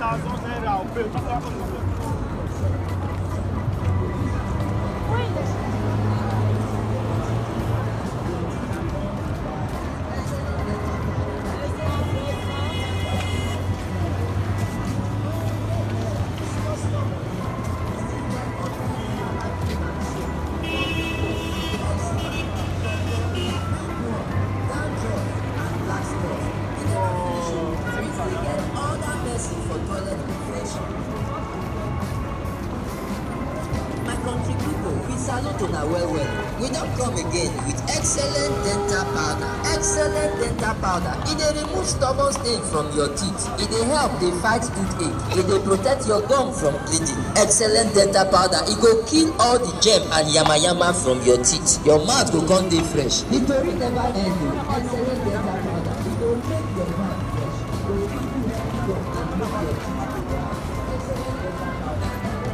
We don't come again with excellent dental powder. Excellent dental powder. It dey remove stubborn stain from your teeth. It dey help dey fight toothache. It dey protect your gum from bleeding. Excellent dental powder. It go kill all the germ and yama from your teeth. Your mouth go come dey fresh. The tori never end o. Excellent dental powder. It go make your mouth fresh. It go give you gum and make your teeth white. Excellent dental powder.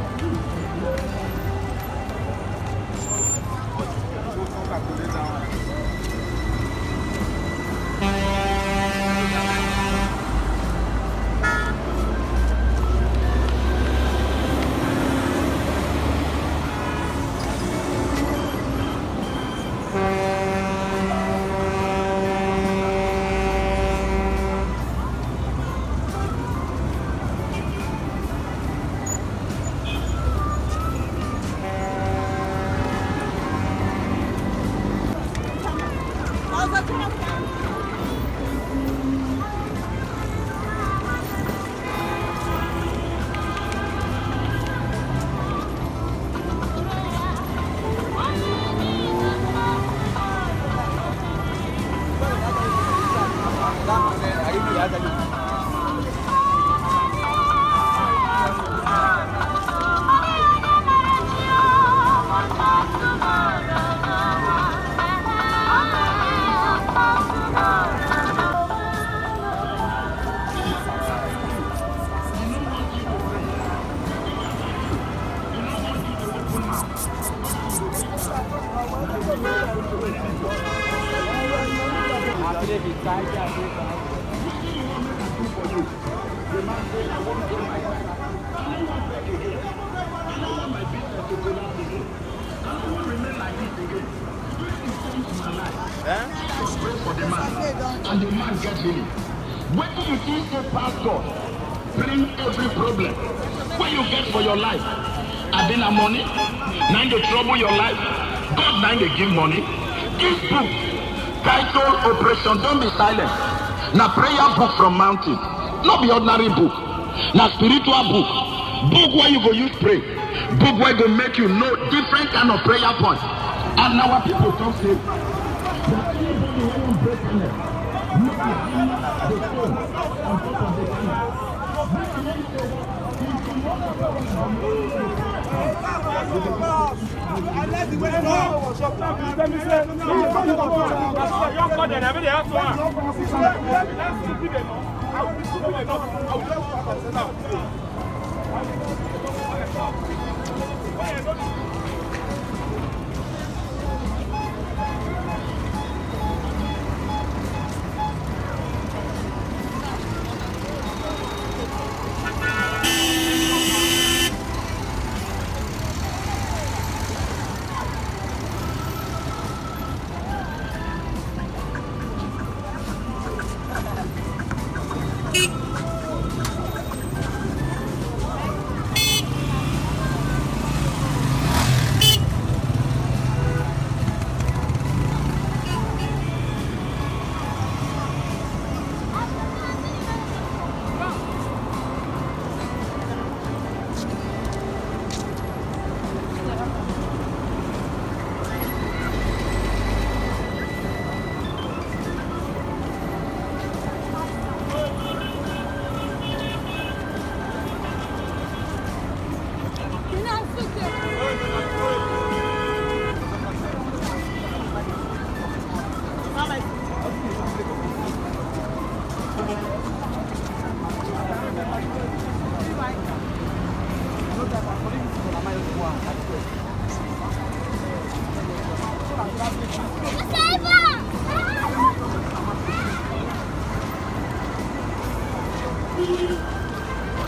And the man gets healing. When you see a pastor bring every problem, what you get for your life, I been a money, now they trouble your life. God now they give money. This book, titled Operation Don't Be Silent. Now prayer book from mountain. Not be ordinary book. Now spiritual book. Book where you go use pray. Book where go make you know different kind of prayer point. And now our people talk say that anybody who won't break in it, make the hand, the phone, on top of the hand.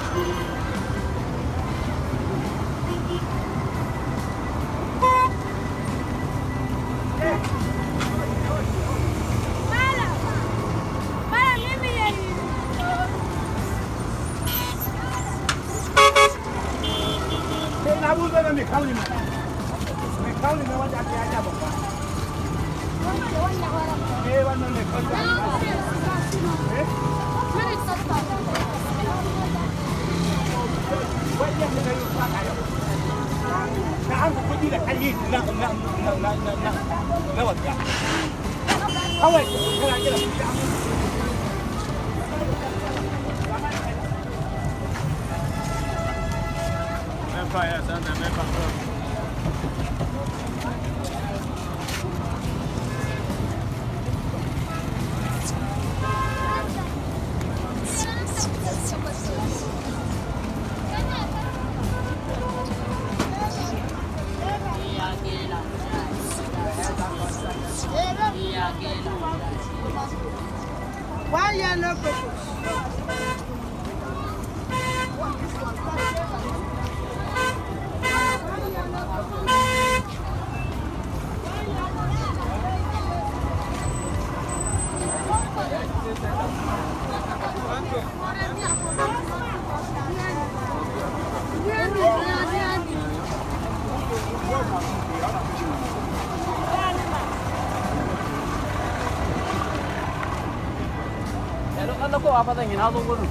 Why you not Ano ko apa tang hinalo ko.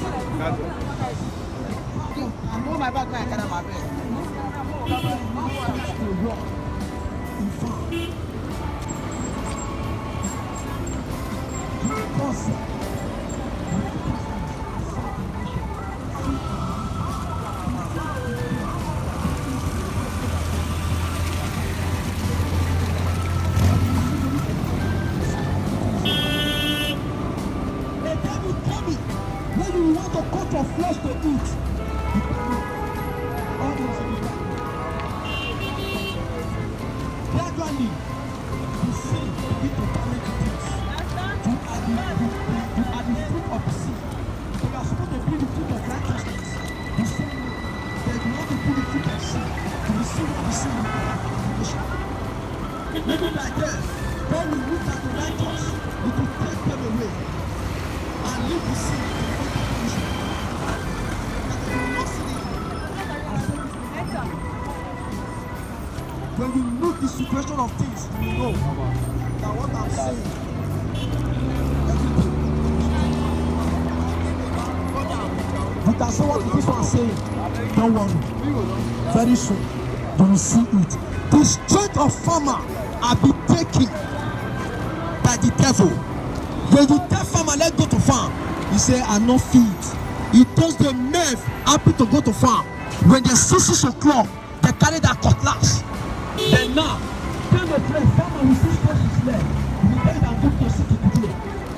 I know my back now, I can't have my bed. When you want to cut your flesh to eat, gradually, the sin begin to damage things. You are the fruit of the sin. So you are supposed to be the fruit of righteousness. The same way that you want to be the fruit of sin, to receive what the sin is. Maybe like that, when we look at the righteous, it will take them away and leave the sin to the punishment. When you look the situation of things, you know that what I'm saying, everything. You can say what this one is saying. Don't worry. Very soon, you will see it. The strength of farmer are be taken by the devil. When you tell farmer, let's go to farm, he say, I no feed. He tells the men happy to go to farm. When they see 6 o'clock, they carry their cutlass. Then now, tell the place, farmer will see what is left. We tell them go to city to do it.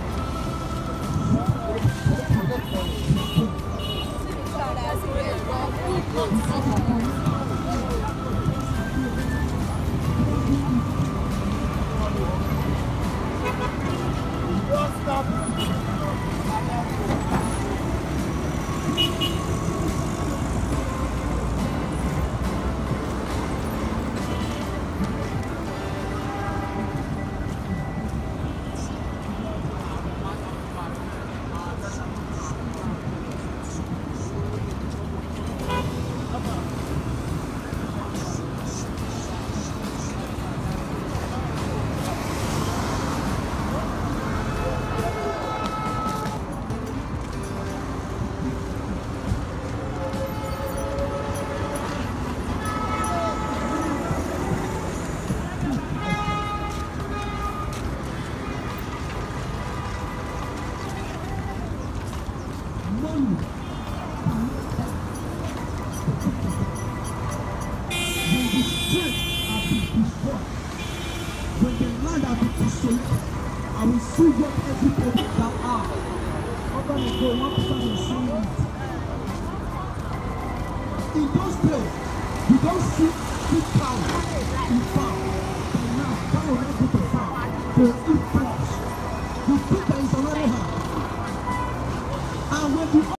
When the land has been desolated, I will see what every people that are. I'm going to go 1% of the same. In those days,